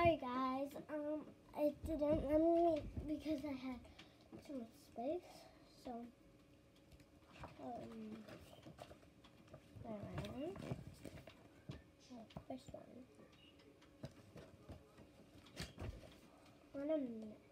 Sorry guys, it didn't let me because I had too much space. So, alright. First one. I don't know.